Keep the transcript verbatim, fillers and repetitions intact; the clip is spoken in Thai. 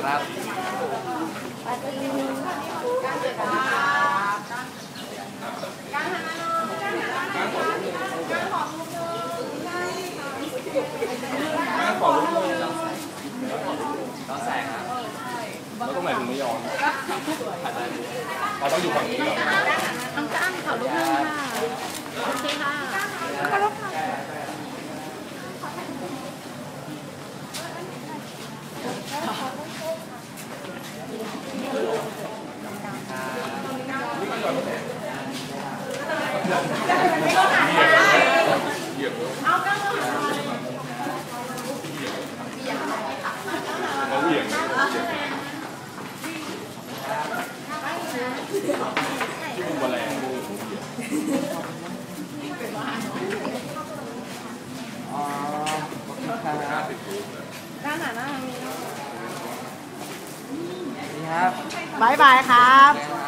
ครับปาตีก้านขอลุกเลยน้องแสงครับแล้วตรงไหนมึงไม่ยอมเราต้องอยู่ฝั่งนี้เหรอน้องก้างขอรูปนึงค่ะโอเคค่ะขอรูปค่ะเหยียบเลยเขาเหยียบที่มึงมาแรงมึงอ๋อห้าสิบรูปเลยด้านหน้าหน้าทางนี้นี่ครับบายบายครับค